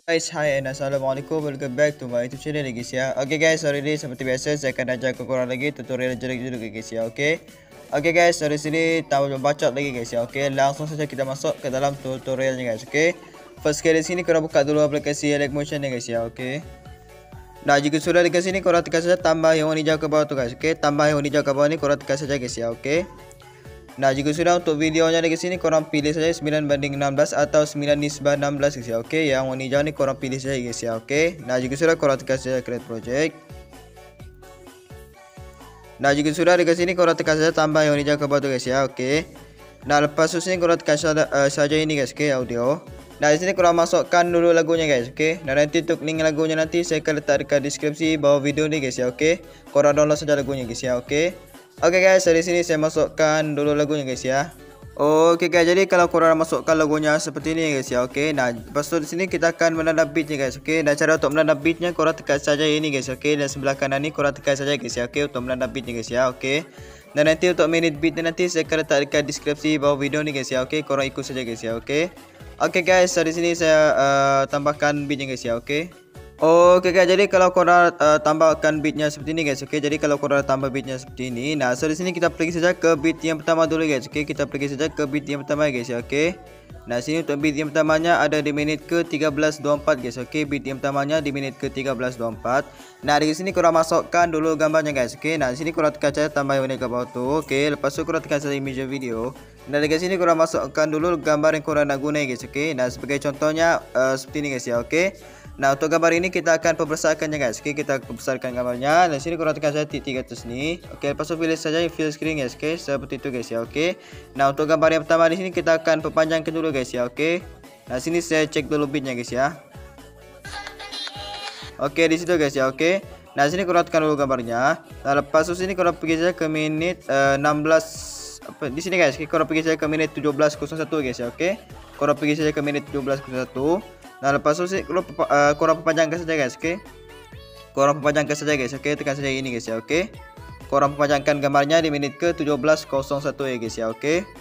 Guys, hi and assalamualaikum, welcome back to my YouTube channel guys ya. Okay guys, hari ini seperti biasa saya akan ajar korang lagi tutorial jelek-jelek guys ya. Okay guys, dari sini tahu bacot lagi guys ya. Langsung saja kita masuk ke dalam tutorialnya guys. First kali di sini korang buka dulu aplikasi Elecmotion ya guys ya. Nah, jika sudah di sini korang tekan saja tambah yang warna hijau ke bawah tu guys. Tambah yang warna hijau ke bawah ni korang tekan saja guys ya. Nah, jika sudah untuk videonya di sini korang pilih saja 9:16 atau 9:16 guys ya. Yang warna hijau ni korang pilih saja guys ya. Nah, jika sudah korang tekan saja create project. Nah, jika sudah di sini korang tekan saja tambah yang warna hijau ke bawah tu guys ya. Nah, lepas tu sini korang tekan saja ini guys, audio. Nah, di sini korang masukkan dulu lagunya guys, Nah, nanti untuk link lagunya nanti saya akan letak dekat deskripsi bawah video ni guys ya. Korang download saja lagunya guys ya. Oke guys, dari sini saya masukkan dulu lagunya guys ya. Oke guys, jadi kalau korang masukkan lagunya seperti ini guys ya. Nah, lepas tu di sini kita akan menanam beatnya guys. Dan cara untuk menanam beatnya korang tekan saja ini guys. Dan sebelah kanan ni korang tekan saja guys ya. Untuk menanam beatnya guys ya. Dan nanti untuk minute beatnya nanti saya akan letak dekat deskripsi bawah video ni guys ya. Korang ikut saja guys ya. Oke guys, dari sini saya tambahkan beatnya guys ya. Oke guys, jadi kalau korang tambahkan beatnya seperti ini guys. Jadi kalau korang tambah beatnya seperti ini. Nah, so di sini kita pergi saja ke beat yang pertama dulu guys. Kita pergi saja ke beat yang pertama guys ya. Nah, sini untuk beat yang pertamanya ada di menit ke 13.24 guys. Beat yang pertamanya di menit ke 13.24. Nah, di sini korang masukkan dulu gambarnya guys. Nah, di sini korang tekan saja tambah yang ini ke bawah tu. Lepas tu korang tekan saja image video. Nah, di sini korang masukkan dulu gambar yang korang nak guna guys. Nah, sebagai contohnya seperti ini guys ya. Nah, untuk gambar ini kita akan perbesarkannya guys. Kita perbesarkan gambarnya. Dan sini korang tekan saja titik atas ni. Lepas tu pilih saja fill screen guys. Seperti itu guys ya. Nah, untuk gambar yang pertama di sini kita akan perpanjangkan dulu guys ya. Nah, sini saya cek dulu beatnya guys ya. Di situ guys ya. Nah, sini korang tekan dulu gambarnya. Nah, lepas tu sini korang pergi saja ke menit 16 di sini guys. Korang pergi saja ke menit 17.01 guys ya. Korang pergi saja ke menit 17.01. Nah, lepas tu korang perpanjangkan saja guys. Korang perpanjangkan saja guys. Tekan saja ini guys ya. Korang perpanjangkan gambarnya di menit ke 17.01 ya guys ya.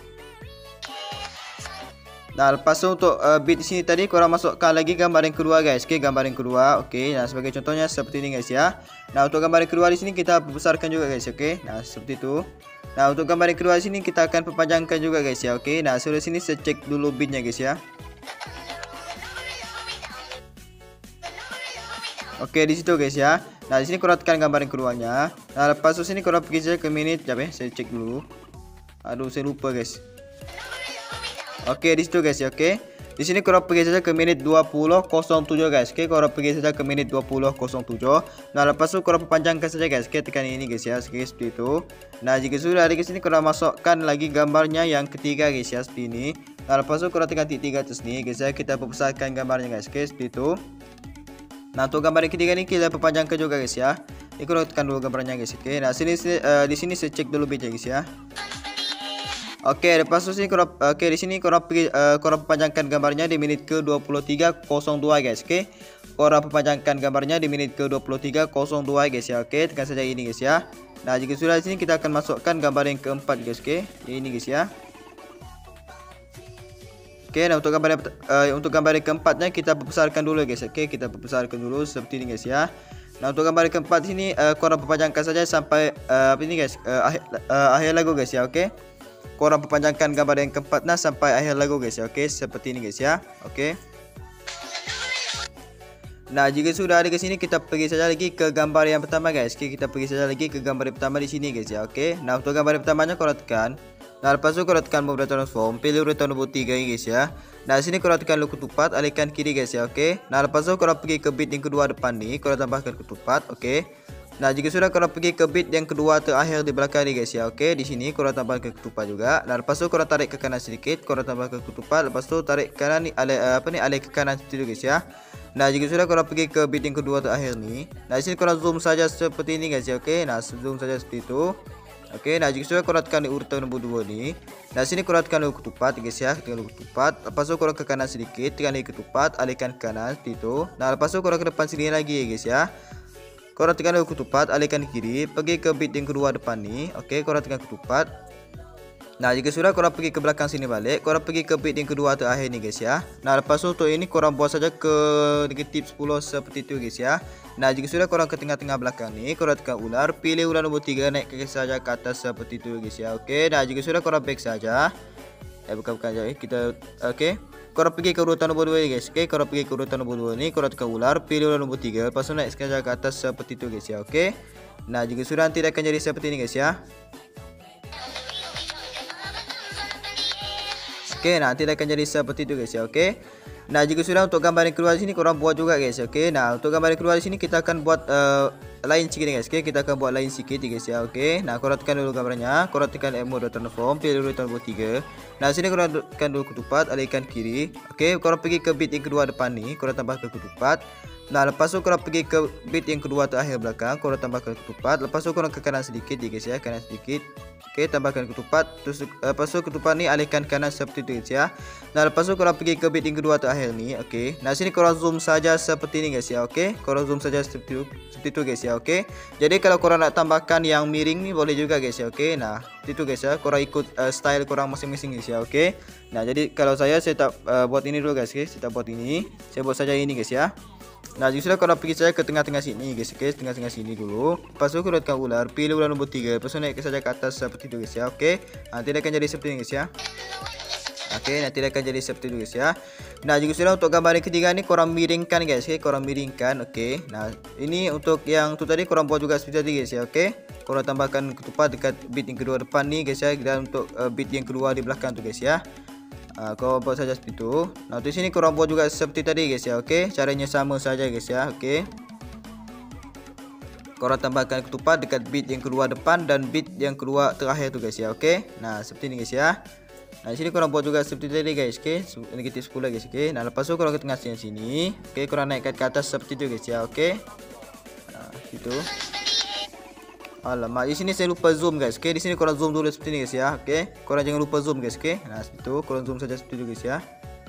Nah, lepas tu untuk beat di sini tadi korang masukkan lagi gambar yang kedua guys. Gambar yang kedua. Nah, sebagai contohnya seperti ini guys ya. Nah, untuk gambar yang kedua di sini kita besarkan juga guys. Nah, seperti itu. Nah, untuk gambar yang kedua di sini kita akan perpanjangkan juga guys ya. Nah, so di sini saya cek dulu beatnya guys ya. Di situ guys ya. Nah, di sini korang tekan gambar yang keduanya. Nah, lepas tu sini korang pergi saja ke menit. Sekejap saya cek dulu. Aduh, saya lupa guys. Di situ guys ya. Di sini korang pergi saja ke menit 20.07 guys. Korang pergi saja ke menit 20.07. Nah, lepas tu korang perpanjangkan saja guys. Tekan ini guys ya. Seperti itu. Nah, jika sudah di sini korang masukkan lagi gambarnya yang ketiga guys ya, seperti ini. Nah, lepas tu korang tekan titik atas ni guys ya. Kita perbesarkan gambarnya guys. Seperti itu. Nah, untuk gambar yang ketiga ni kita perpanjangkan juga guys ya. Ini korang tekan dulu gambarnya guys. Nah, di sini saya cek dulu beatnya guys ya. Lepas tu sini korang di sini korang pergi korang perpanjangkan gambarnya di menit ke 23.02 guys. Korang perpanjangkan gambarnya di menit ke 23.02 guys ya. Tekan saja ini guys ya. Nah, jika sudah di sini kita akan masukkan gambar yang keempat guys. Ini guys ya. Nah, untuk gambar yang keempatnya kita perbesarkan dulu guys. Kita perbesarkan dulu seperti ini guys ya. Nah, untuk gambar yang keempat sini korang perpanjangkan saja sampai ini guys, akhir lagu guys ya. Korang perpanjangkan gambar yang keempatnya sampai akhir lagu guys ya. Seperti ini guys ya. Nah, jika sudah ada ke sini kita pergi saja lagi ke gambar yang pertama guys. Kita pergi saja lagi ke gambar yang pertama di sini guys ya. Nah, untuk gambar yang pertamanya korang tekan. Nah, lepas tu korang tekan mode transform, pilih urutan nombor 3 ni guys ya. Nah, sini korang tekan lu ketupat, alihkan kiri guys ya. Nah, lepas tu korang pergi ke beat yang kedua depan ni, korang tambahkan ketupat. Nah, jika sudah korang pergi ke beat yang kedua terakhir di belakang ni guys ya. Di sini korang tambahkan ketupat juga. Nah, lepas tu korang tarik ke kanan sedikit, korang tambahkan ketupat. Lepas tu tarik ke kanan ni, alih ke kanan seperti itu guys ya. Nah, jika sudah korang pergi ke beat yang kedua terakhir ni. Nah, di sini korang zoom saja seperti ini guys ya. Nah, zoom saja seperti itu. Nah, jika sudah korang tekan di urutan nombor 2 ni. Nah, sini korang tekan dulu ketupat guys ya. Tekan dulu ketupat. Lepas tu korang ke kanan sedikit, tekan lagi ketupat, alihkan ke kanan seperti itu. Nah, lepas tu korang ke depan sini lagi guys ya. Korang tekan dulu ketupat, alihkan ke kiri, pergi ke beat yang kedua depan ni. Korang tekan ketupat. Nah, jika sudah korang pergi ke belakang sini balik, korang pergi ke bit yang kedua terakhir ni guys ya. Nah, lepas tu untuk ini korang buat saja ke negatif 10 seperti tu guys ya. Nah, jika sudah korang ke tengah-tengah belakang ni, korang tekan ular, pilih ular nombor 3, naik ke saja ke atas seperti tu guys ya. Okey, nah jika sudah korang back saja. Bukan saja kita okey. Korang pergi ke urutan nombor 2 ni guys. Okey, korang pergi ke urutan nombor 2 ni, korang tekan ular, pilih ular nombor 3, lepas tu naik saja ke atas seperti tu guys ya. Okey. Nah, jika sudah nanti dia akan jadi seperti ni guys ya. Okey, nanti dia akan jadi seperti itu guys ya. Okey. Nah, jika sudah untuk gambar yang keluar di sini korang buat juga guys. Okey. Nah, untuk gambar yang keluar di sini kita akan buat lain sikit guys. Okey, kita akan buat lain sikit guys ya. Okey. Nah, korang tekan dulu gambarnya, korang tekan mode transform, pilih dulu nombor 3. Nah, sini korang tekan dulu ketupat, alihkan kiri. Okey, korang pergi ke bit yang kedua depan ni, korang tambah ke ketupat. Nah, lepas tu korang pergi ke bit yang kedua terakhir belakang, korang tambah ke ketupat. Lepas tu korang ke kanan sedikit guys ya, kanan sedikit. Okey, tambahkan ketupat. Terus lepas tu ketupat ni alihkan kanan seperti itu guys ya. Nah, lepas tu korang pergi ke bit yang kedua terakhir ni. Okey. Nah, sini korang zoom saja seperti ni guys ya. Okey. Korang zoom saja seperti itu guys ya. Okey. Jadi kalau korang nak tambahkan yang miring ni boleh juga guys ya. Okey. Nah, itu guys ya. Korang ikut style korang masing-masing guys ya. Okey. Nah, jadi kalau saya tak buat ini dulu guys. Okay? Saya tak buat ini. Saya buat saja ini guys ya. Nah, jika sudah korang pergi saja ke tengah-tengah sini guys. Okey, tengah-tengah sini dulu. Lepas tu korang tekan ular, pilih ular nombor 3. Lepas tu naik saja ke atas seperti itu guys ya. Okey. Nanti dia akan jadi seperti ini guys ya. Okey, nanti dia akan jadi seperti itu guys ya. Nah, jika sudah untuk gambar yang ketiga ni korang miringkan guys. Okey, korang miringkan. Okey. Nah, ini untuk yang tu tadi korang buat juga seperti tadi guys ya. Okey. Korang tambahkan ketupat dekat bit yang kedua depan ni guys ya. Dan untuk bit yang kedua di belakang tu guys ya. Korang buat saja seperti itu. Nah, di sini korang buat juga seperti tadi guys ya. Okey, caranya sama saja guys ya. Okey. Korang tambahkan ketupat dekat bit yang kedua depan dan bit yang kedua terakhir tu guys ya. Okey. Nah, seperti ini guys ya. Nah, di sini korang buat juga seperti tadi guys. Okey, negatif 10 guys. Okey. Nah, lepas tu korang ke tengah sini. Okey, korang naikkan ke atas seperti itu guys ya. Okey. Nah, gitu. Alamak, di sini saya lupa zoom guys. Okey, di sini korang zoom dulu seperti ini guys ya. Okey, korang jangan lupa zoom guys. Okey, nah seperti itu, korang zoom saja seperti itu guys ya.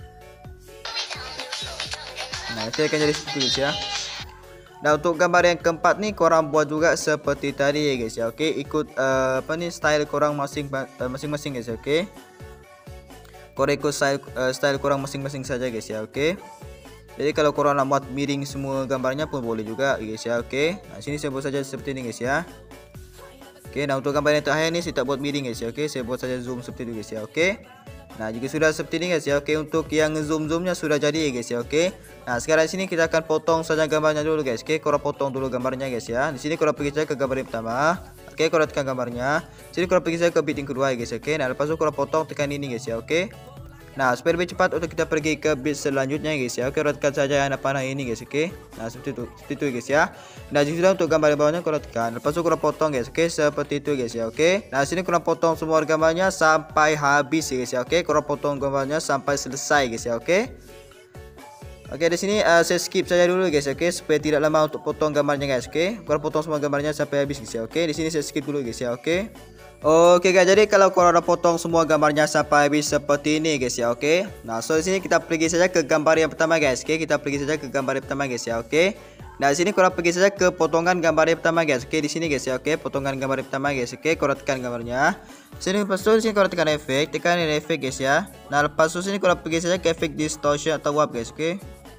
Nah, nanti akan jadi seperti itu guys ya. Nah, untuk gambar yang keempat ni korang buat juga seperti tadi ya guys ya. Okey, ikut apa ni style korang masing-masing guys ya. Okey, korang ikut style korang masing-masing saja guys ya. Okey. Jadi kalau korang nak buat miring semua gambarnya pun boleh juga guys ya. Okey. Nah, sini saya buat saja seperti ini guys ya. Okey, nah untuk gambar yang terakhir ni saya tak buat miring guys ya. Okey, saya buat saja zoom seperti itu guys ya. Okey. Nah, jika sudah seperti ini guys ya. Okey, untuk yang zoom-zoomnya sudah jadi ya guys ya. Okey. Nah, sekarang di sini kita akan potong saja gambarnya dulu guys. Okey, korang potong dulu gambarnya guys ya. Di sini korang pergi saja ke gambar yang pertama. Okey, korang tekan gambarnya. Sini korang pergi saja ke bit yang kedua ya guys. Okey. Nah, lepas tu korang potong tekan ini guys ya. Okey. Nah, supaya lebih cepat untuk kita pergi ke bit selanjutnya guys ya. Okey, korang tekan saja yang panah ini guys. Okey. Nah, seperti itu guys ya. Nah, jika sudah untuk gambar yang bawahnya korang tekan. Lepas tu korang potong guys. Okey, seperti itu guys ya. Okey. Nah, sini korang potong semua gambarnya sampai habis ya guys ya. Okey, korang potong gambarnya sampai selesai guys ya. Okey. Okey, di sini saya skip saja dulu guys. Okey, supaya tidak lama untuk potong gambarnya guys. Okey, korang potong semua gambarnya sampai habis guys ya. Okey, di sini saya skip dulu guys ya. Okey. Oke guys, jadi kalau korang udah potong semua gambarnya sampai habis seperti ini guys ya. Oke. Nah, so di sini kita pergi saja ke gambar yang pertama guys. Oke, kita pergi saja ke gambar yang pertama guys ya. Oke. Nah, di sini korang pergi saja ke potongan gambar yang pertama guys. Oke, di sini guys ya. Oke, potongan gambar yang pertama guys. Oke, korang tekan gambarnya. Sini lepas tu di sini korang tekan efek, tekan ini efek guys ya. Nah, lepas tu sini korang pergi saja ke efek distortion atau warp guys. Oke.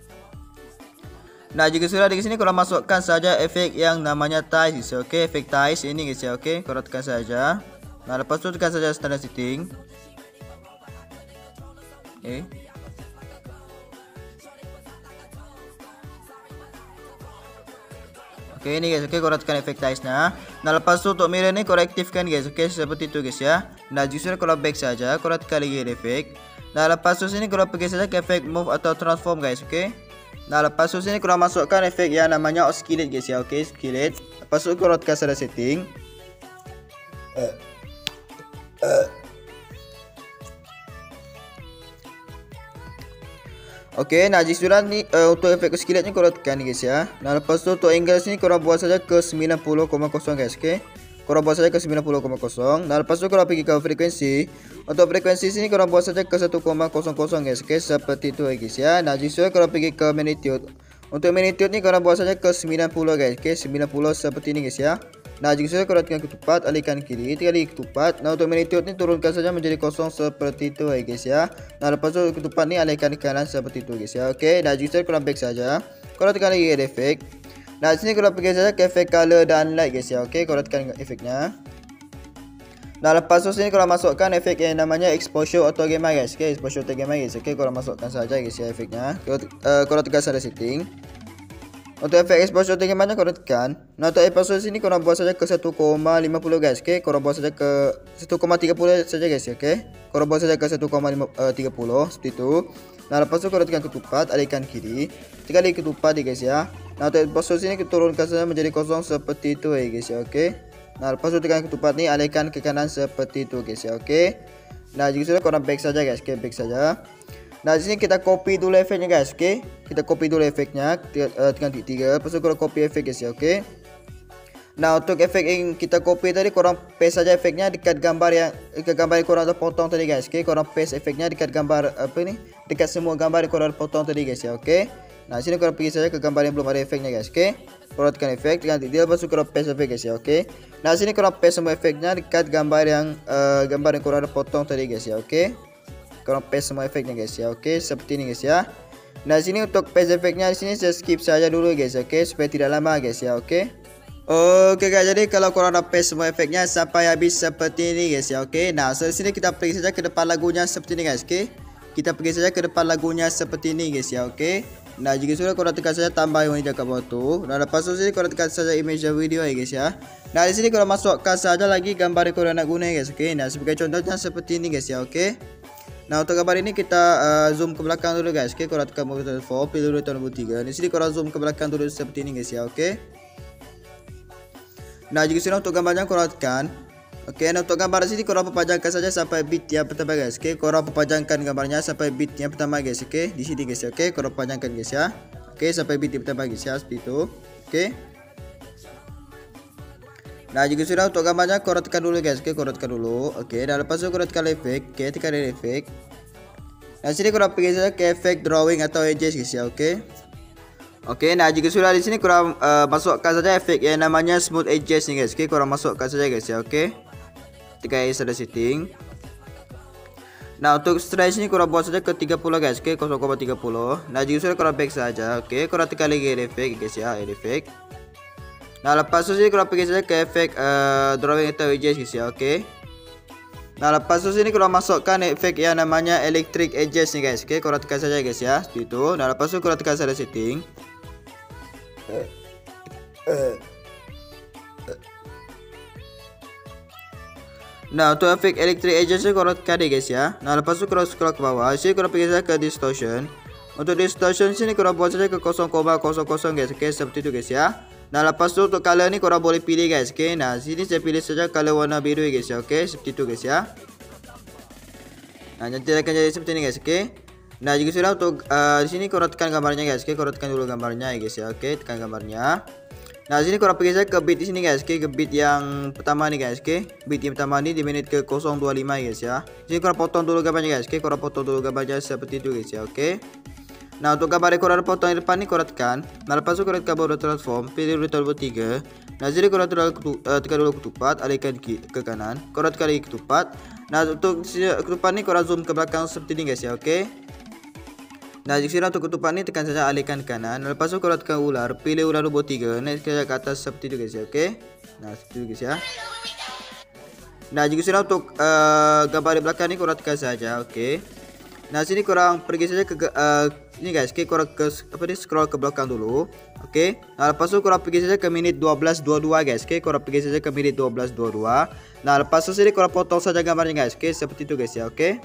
Nah, jika sudah di sini korang masukkan saja efek yang namanya tiles. Oke, efek tiles ini guys ya. Oke, korang tekan saja. Nah, lepas tu tekan saja standard setting. Oke. Oke, ini guys. Oke, korang tekan efek tiles-nya. Nah, lepas tu untuk mirror ni korang aktifkan guys. Oke, seperti itu guys ya. Nah, jika sudah korang back saja, korang tekan lagi efek. Nah, lepas tu sini korang pergi saja ke efek move atau transform guys. Oke. Nah, lepas tu sini korang masukkan efek yang namanya oscillate guys ya. Oke, oscillate. Lepas tu korang tekan standard setting. Okey, nah jika sudah ni untuk efek oscillate ni korang tekan ni guys ya. Nah, lepas tu untuk angle sini korang buat saja ke 90,0 guys. Okey. Korang buat saja ke 90,0. Nah, lepas tu korang pergi ke frekuensi. Untuk frekuensi sini korang buat saja ke 1,00 guys. Okey, seperti itu guys ya. Nah, jika sudah korang pergi ke magnitude. Untuk magnitude ni korang buat saja ke 90 guys. Okey, 90 seperti ini guys ya. Nah, jika sudah korang tekan ketupat, alihkan kiri, 3 kali ketupat. Nah, untuk menitik ni turunkan saja menjadi kosong seperti itu guys ya. Nah, lepas tu ketupat ni alihkan ke kanan seperti itu guys ya. Okey, nah jika sudah korang back saja, korang tekan lagi efek. Nah, di sini korang pergi saja ke efek color dan light guys ya. Okey, korang tekan efeknya. Nah, lepas tu sini korang masukkan efek yang namanya exposure auto gamma guys. Okey, exposure auto gamma guys. Okey, korang masukkan saja guys ya efeknya. Korang tekan saja setting. Untuk efek exposure auto gamma korang tekan. Nah, untuk exposure sini korang buat saja ke 1,50 guys. Okey, korang buat saja ke 1,30 saja guys. Okey, korang buat saja ke 1,30 seperti itu. Nah, lepas tu korang tekan ketupat, alihkan kiri, 3 kali ketupat guys ya. Nah, untuk exposure sini kita turunkan saja menjadi kosong seperti itu guys ya. Okey. Nah, lepas tu tekan ketupat ni, alihkan ke kanan seperti itu guys ya. Okey. Nah, jika sudah korang back saja guys. Okey, back saja. Nah, di sini kita copy dulu efeknya guys. Okey. Kita copy dulu efeknya, tekan titik 3. Lepas tu korang copy efek guys ya. Okey. Nah, untuk efek yang kita copy tadi, korang paste saja efeknya dekat gambar yang korang dah potong tadi guys. Okey, korang paste efeknya dekat gambar apa ni? Dekat semua gambar yang korang potong tadi guys ya. Okey. Nah, sini korang pergi saja ke gambar yang belum ada efeknya guys. Okey. Korang tekan efek, tekan titik, lepas tu korang paste efek guys ya. Okey. Nah, sini korang paste semua efeknya dekat gambar yang korang ada potong tadi guys ya. Okey. Korang paste semua efeknya guys ya. Okey, seperti ini guys ya. Nah, sini untuk paste efeknya di sini saya skip saja dulu guys. Okey, supaya tidak lama guys ya. Okey. Okey guys, jadi kalau korang dah paste semua efeknya sampai habis seperti ini guys ya. Okey. Nah, so di sini kita pergi saja ke depan lagunya seperti ini guys. Okey. Kita pergi saja ke depan lagunya seperti ini guys ya. Okey. Nah, jika sudah korang tekan saja tambah yang dekat bawah tu. Nah, lepas tu sini korang tekan saja image video guys ya. Nah, di sini korang masukkan saja lagi gambar yang korang nak guna guys. Okey. Nah, sebagai contohnya seperti ini guys ya. Okey. Nah, untuk gambar ini kita zoom ke belakang dulu guys. Okey, korang tekan move to 4, pilih dulu tahun 3. Di sini korang zoom ke belakang dulu seperti ini guys ya. Okey. Nah, jika sudah untuk gambarnya korang tekan. Okey, nah untuk gambar di sini korang perpanjangkan saja sampai bit yang pertama guys. Okey, korang perpanjangkan gambarnya sampai bit yang pertama guys. Okey, di sini guys. Okey, korang perpanjangkan guys ya. Okey, sampai bit yang pertama guys ya, seperti itu. Okey. Nah, jika sudah untuk gambarnya korang tekan dulu guys. Okey, korang tekan dulu. Okey, dan lepas tu korang tekan efek. Okey, tekan efek. Nah, sini korang pergi saja ke efek drawing atau edges guys ya. Okey. Okey, nah jika sudah di sini korang masukkan saja efek yang namanya smooth edges ni guys. Okey, korang masukkan saja guys ya. Okey. Tekan ada setting. Nah, untuk stretch ni korang buat saja ke 30 guys. Okey, 0,30. Nah, jika sudah korang back saja. Okey, korang tekan lagi efek guys ya, efek. Nah, lepas tu sini korang pergi saja ke efek drawing atau edges guys ya. Okey. Nah, lepas tu sini korang masukkan efek yang namanya electric edges ni guys. Okey, korang tekan saja guys ya, seperti itu. Nah, lepas tu korang tekan saja setting. Nah, untuk efek electric edges ni korang tekan deh guys ya. Nah, lepas tu korang scroll ke bawah. Sini korang pergi saja ke distortion. Untuk distortion sini korang buat saja ke 0,00 guys. Okey, seperti itu guys ya. Nah, lepas tu untuk color ni korang boleh pilih guys. Okey, nah sini saya pilih saja color warna biru guys ya. Okey, seperti itu guys ya. Nah, nanti akan jadi seperti ini guys. Okey. Nah, jika sudah untuk di sini korang tekan gambarnya guys. Okey, korang tekan dulu gambarnya ya guys ya. Okey, tekan gambarnya. Nah, sini korang pergi saja ke bit di sini guys. Okey, ke bit yang pertama ni guys. Okey, bit yang pertama ni di menit ke 025 guys ya. Sini korang potong dulu gambarnya guys. Okey, korang potong dulu gambarnya seperti itu guys ya. Okey. Nah, untuk gambar yang korang potong di depan ni korang tekan. Nah, lepas tu korang tekan baru transform, pilih dulu tombol 3. Nah, sini korang tekan dulu ketupat, alihkan ke kanan. Korang tekan lagi ketupat. Nah, untuk ketupat ni korang zoom ke belakang seperti ni guys ya. Okey. Nah, jika sudah untuk ketupat ni tekan saja alihkan ke kanan. Lepas tu korang tekan ular, pilih ular tombol 3, naik saja ke atas seperti itu guys ya. Okey. Nah, seperti itu guys ya. Nah, jika sudah untuk gambar di belakang ni korang tekan saja. Okey. Nah, sini korang pergi saja ke ini guys. Okey, korang ke scroll ke belakang dulu. Okey. Nah, lepas tu korang pergi saja ke minit 12.22 guys. Okey, korang pergi saja ke minit 12.22. Nah, lepas tu sini korang potong saja gambarnya guys. Okey, seperti itu guys ya. Okey.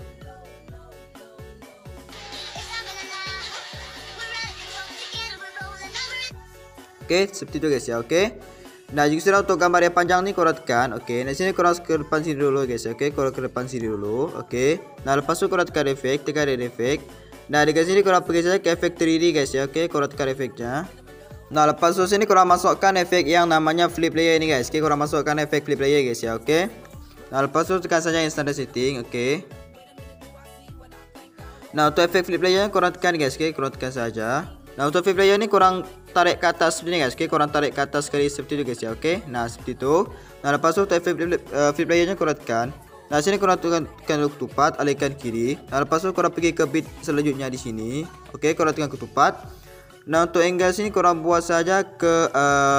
Okey, seperti itu guys ya. Okey. Nah, jika sudah untuk gambar yang panjang ni korang tekan. Okey, nah sini korang ke depan sini dulu guys. Okey, korang ke depan sini dulu. Okey. Nah, lepas tu korang tekan efek, tekan efek. Nah, dekat sini korang pergi saja ke efek 3D guys ya. Okey, korang tekan efeknya. Nah, lepas tu sini korang masukkan efek yang namanya flip layer ni guys. Okey, korang masukkan efek flip layer guys ya. Okey. Nah, lepas tu tekan saja yang standard setting. Okey. Nah, untuk efek flip layer korang tekan guys. Okey, korang tekan saja. Nah untuk flip layer ni korang tarik ke atas seperti ni guys. Okay, korang tarik ke atas sekali seperti itu guys ya. Okay, nah seperti itu. Nah lepas tu flip layernya korang tekan. Nah sini korang tekan ketupat, alihkan kiri. Nah lepas tu korang pergi ke bit selanjutnya di sini. Okay, korang tekan ketupat. Nah untuk angle sini korang buat saja ke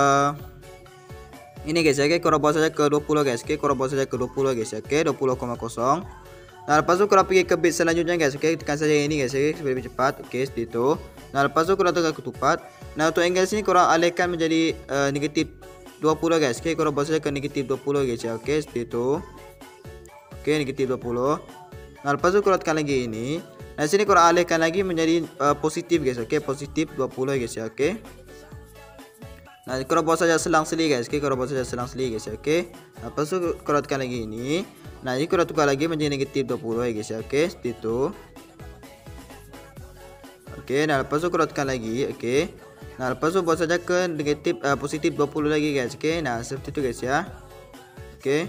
ini guys ya. Okay, korang buat saja ke 20 guys. Okay, korang buat saja ke 20 guys ya. Okay, 20,0. Nah lepas tu korang pergi ke bit selanjutnya guys. Okay, tekan saja ini guys. Okay, supaya lebih cepat. Okay, seperti itu. Nah lepas tu korang tekan ketupat. Nah untuk angle sini korang alihkan menjadi negatif 20 guys. Okay, korang buat saja ke negatif 20 guys ya. Okay, seperti itu. Okay, negatif 20. Nah lepas tu korang tekan lagi ini. Nah sini korang alihkan lagi menjadi positif guys. Okay, positif 20 guys ya. Okay. Nah korang buat saja selang-seli guys. Okay, korang buat saja selang-seli guys ya. Okay. Nah, lepas tu korang tekan lagi ini. Nah ini korang tukar lagi menjadi negatif 20 guys ya. Okay, seperti itu. Okay, nah lepas tu korang tekan lagi. Okay. Nah lepas tu buat saja ke negatif positif 20 lagi guys. Okay, nah seperti itu guys ya. Okay.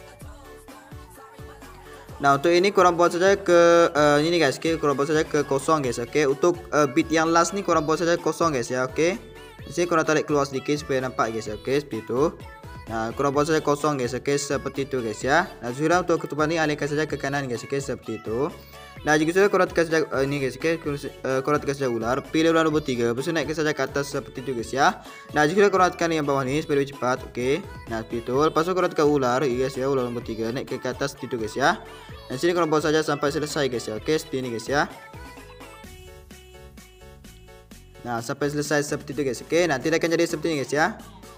Nah untuk ini korang buat saja ke ini guys. Okay, korang buat saja ke kosong guys. Okay, untuk bit yang last ni korang buat saja kosong guys ya. Okay. Di sini korang tarik keluar sedikit supaya nampak guys. Okay, seperti itu. Nah korang buat saja kosong guys. Okay, seperti itu guys ya. Nah sudah untuk ketupat ni alihkan saja ke kanan guys. Okay, seperti itu. Nah jika sudah korang tekan saja ini guys. Okay, korang tekan saja ular, pilih ular nombor 3. Lepas tu naikkan saja ke atas seperti itu guys ya. Nah jika sudah korang tekan yang bawah ni supaya lebih cepat. Okay, nah seperti itu. Lepas tu korang tekan ular guys ya, ular nombor 3, naik ke atas seperti itu guys ya. Dan sini korang buat saja sampai selesai guys ya. Okay, seperti ini guys ya. Nah sampai selesai seperti itu guys. Okay, nanti akan jadi seperti ini guys ya.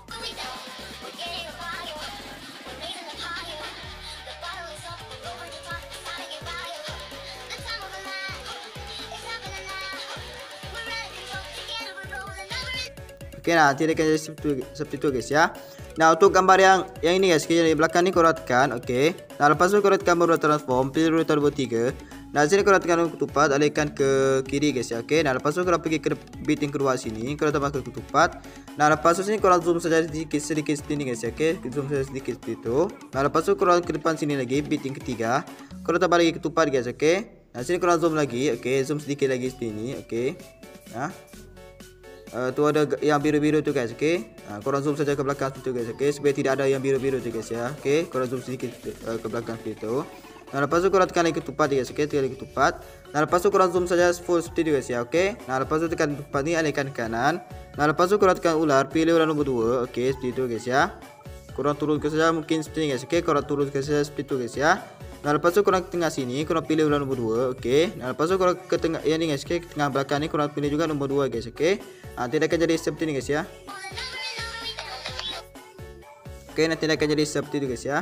Okay, nah nanti akan jadi seperti itu guys ya. Nah untuk gambar yang ini guys, di belakang ni korang tekan. Okay. Nah lepas tu korang tekan baru transform, pilih ruler nombor 3. Nah sini korang tekan ketupat, alihkan ke kiri guys ya. Okay. Nah lepas tu korang pergi ke bit yang kedua sini, korang tambah ke ketupat. Nah lepas tu sini korang zoom saja sedikit sini guys ya. Okay, zoom saja sedikit seperti itu. Nah lepas tu korang ke depan sini lagi, bit yang ketiga, korang tambah lagi ketupat guys. Okay. Nah sini korang zoom lagi. Okay, zoom sedikit lagi seperti ini. Okay. Nah tu ada yang biru-biru tu guys. Okay, korang zoom saja ke belakang situ guys. Okay, supaya tidak ada yang biru-biru tu guys ya. Okay, korang zoom sedikit ke belakang seperti itu. Nah lepas tu korang tekan lagi ketupat guys. Okay, tekan lagi ketupat. Nah lepas tu korang zoom saja full seperti itu guys ya. Okay, nah lepas tu tekan ketupat ni, alihkan ke kanan. Nah lepas tu korang tekan ular, pilih ular nombor 2. Okay, seperti itu guys ya. Korang turun ke saja mungkin seperti ini guys. Okay, korang turun ke saja seperti itu guys ya. Nah lepas tu korang ke tengah sini, korang pilih ular nombor 2. Okay, nah lepas tu korang ke tengah yang ni guys. Okay, ke tengah belakang ni korang pilih juga nombor 2 guys. Okay, nanti akan jadi seperti ini guys ya. Okay, nanti akan jadi seperti itu guys ya.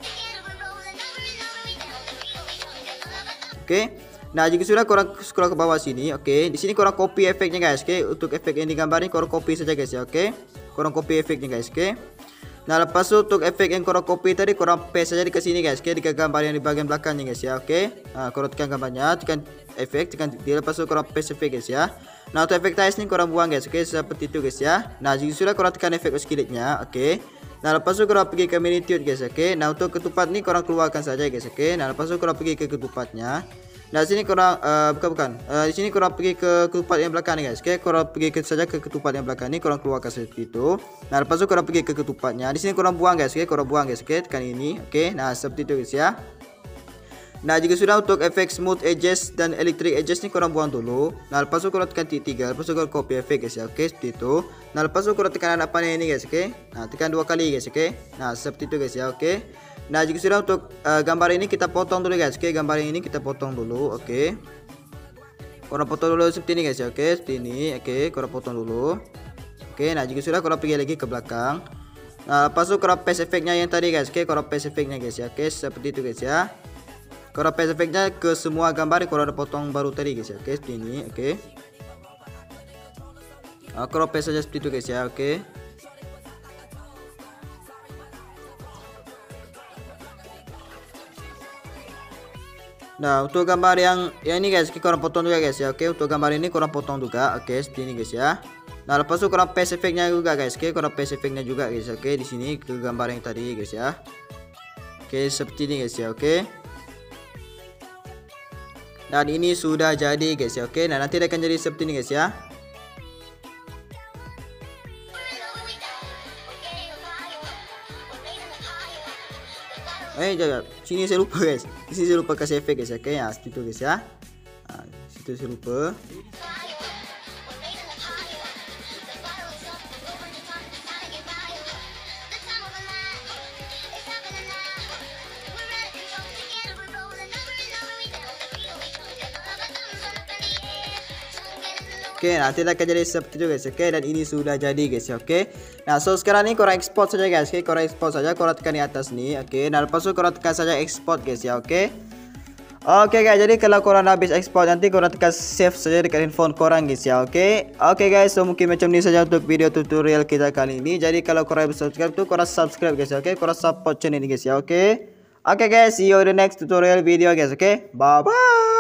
Okay, nah jika sudah korang scroll ke bawah sini. Okay, di sini korang copy efeknya guys. Okay, untuk efek yang digambar ni korang copy saja guys ya. Okay, korang copy efeknya guys. Okay. Nah lepas tu untuk efek yang korang copy tadi korang paste saja di ke sini guys. Okay, di gambar yang di bahagian belakangnya guys ya. Okay, nah korang tekan gambarnya, tekan efek, tekan dia, lepas tu korang paste efek guys ya. Nah untuk efek tiles ni korang buang guys. Okay, seperti itu guys ya. Nah jika sudah korang tekan efek skilletnya. Okay, nah lepas tu korang pergi ke magnitude guys. Okay, nah untuk ketupat ni korang keluarkan saja guys. Okay, nah lepas tu korang pergi ke ketupatnya. Nah sini korang di sini korang pergi ke ketupat yang belakang ni guys. Okay, korang pergi saja ke ketupat yang belakang ni, korang keluarkan seperti itu. Nah lepas tu korang pergi ke ketupatnya. Di sini korang buang guys. Okay, korang buang guys. Okay, tekan ini. Okay, nah seperti itu guys ya. Nah jika sudah untuk efek smooth edges dan electric edges ni korang buang dulu. Nah lepas tu korang tekan titik 3. Lepas tu korang copy efek guys ya. Okay, seperti itu. Nah lepas tu korang tekan anak panel ini guys. Okay, nah tekan 2 kali guys. Okay, nah seperti itu guys ya. Okay. Nah jika sudah untuk gambar ini kita potong dulu guys. Okay, gambar ini kita potong dulu. Okay, korang potong dulu seperti ini guys ya. Okay, seperti ini. Okay, korang potong dulu. Okay, nah jika sudah korang pergi lagi ke belakang. Nah lepas tu korang paste efeknya yang tadi guys. Okay, korang paste efeknya guys ya. Okay, seperti itu guys ya. Korang paste efeknya ke semua gambar yang korang ada potong baru tadi guys ya. Okay, seperti ini. Okay, korang paste saja seperti itu guys ya. Okay. Nah untuk gambar yang ini guys, korang potong juga guys ya. Oke, untuk gambar ini korang potong juga. Oke, seperti ini guys ya. Nah lepas itu korang paste efeknya juga guys. Oke, korang paste efeknya juga guys. Oke, di sini ke gambar yang tadi guys ya. Oke, seperti ini guys ya. Oke, dan ini sudah jadi guys ya. Oke, nah nanti akan jadi seperti ini guys ya. Jangan. Sini saya lupa guys. Di sini saya lupa kasih efek guys. Oke, ya situ guys ya. Situ saya lupa. Oke, nanti akan jadi seperti itu guys. Oke, dan ini sudah jadi guys ya. Oke. Nah, so sekarang ini korang export saja guys. Oke, korang export saja, korang tekan di atas nih. Oke, nah lepas itu korang tekan saja export guys ya. Oke. Oke guys, jadi kalau korang habis export nanti korang tekan save saja dekat handphone korang guys ya. Oke. Oke guys, so mungkin macam ni saja untuk video tutorial kita kali ini. Jadi kalau korang belum subscribe tu korang subscribe guys ya. Oke, korang support channel ini guys ya. Oke. Oke guys, see you in the next tutorial video guys. Oke. Bye bye.